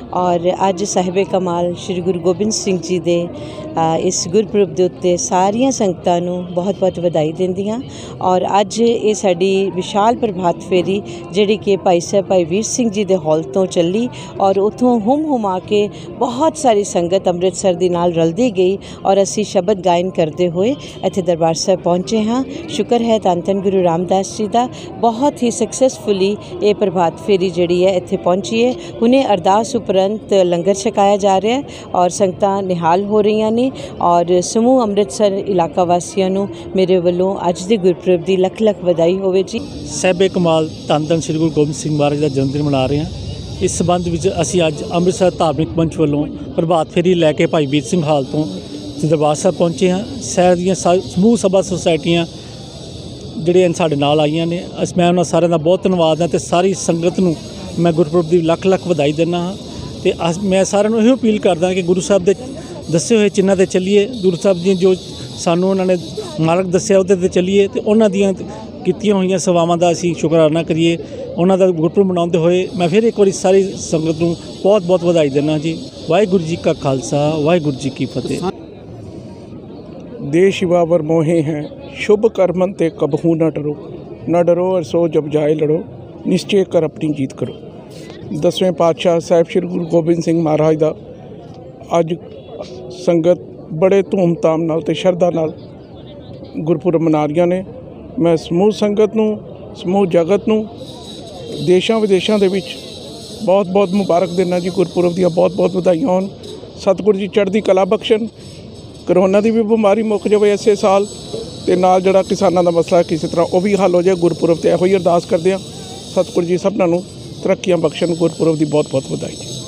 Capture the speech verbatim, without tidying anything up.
और अज साहिबे कमाल श्री गुरु गोबिंद सिंह जी दे इस गुरपुरब के उत्ते सारिया संगतां नूं बहुत बहुत वधाई दिंदी हां। और अज ये साडी विशाल प्रभात फेरी जिहड़ी कि भाई साहब भाई वीर सिंह जी दे हॉल तो चली और उत्थों हुम हुमा के बहुत सारी संगत अमृतसर दे नाल रलदी गई और असी शब्द गायन करते हुए इत्थे दरबार साहब पहुँचे हाँ। शुक्र है धन धन गुरु रामदास जी का बहुत ही सक्सैसफुली ये प्रभात फेरी जिहड़ी है इत्थे पहुँची है। हुणे अरदास उपरंत लंगर छकाया जा रहा है और संगतां निहाल हो रही ने और समूह अमृतसर इलाका वासियों नूं मेरे वल्लों अज दे गुरपुरब दी लख लख वधाई होवे जी। साहिबे कमाल धन धन श्री गुरु गोबिंद सिंह महाराज का जन्मदिन मना रहे हैं। इस संबंध में असी अज अमृतसर धार्मिक मंच वालों प्रभात फेरी लैके भाई वीर सिंह हाल तो दरबार साहब पहुँचे हैं। शहर दी समूह सभा सोसाइटियाँ जिहड़ियां साडे नाल आईयां ने अस मैं उन्हां सारिਆਂ ਦਾ बहुत धन्नवाद है तो सारी संगत नूं मैं गुरपुरब की लख लख वधाई दिंदा हाँ। तो अस मैं सारिਆਂ ਨੂੰ ਇਹੋ अपील करदा कि गुरु साहब के दसे हुए चिन्हां ते चलीए। गुरु साहब जी जो सानू उन्होंने मार्ग दस्सिया उहदे ते चलीए तो उन्हां दियां कीतियां होईयां सेवावां दा असीं शुकराना करिए। उन्हां दा गुरपुरब मनाउंदे होए मैं फिर एक बार सारी संगत नूं बहुत बहुत वधाई दिंदा जी। वाहिगुरू जी का खालसा वाहिगुरू जी की फतेह। देश युवावर मोहे हैं शुभ कर्मन ते कबहू न डरो, न डरो और सो जब जाए लड़ो, निश्चय कर अपनी जीत करो। दसवें पातशाह साहिब श्री गुरु गोबिंद सिंह महाराज का अज संगत बड़े धूमधाम नाल ते शरधा नाल गुरपुरब मना रही ने। मैं समूह संगत नूं समूह जगत नूं देशां विदेशां दे विच बहुत बहुत मुबारक देना जी। गुरपुरब दी बहुत बहुत वधाइयां होण। सतगुरु जी चढ़दी कला बख्शण, करोना की भी बीमारी मुक जाए इसे साल ते नाल जिहड़ा किसानां दा मसला किसी तरह वो भी हल हो जाए। गुरपुरब ते इहो ही अरदास करदे हां। सतगुरु जी सबनां नूं तरक्कियां बख्शण। गुरपुरब की बहुत बहुत वधाई।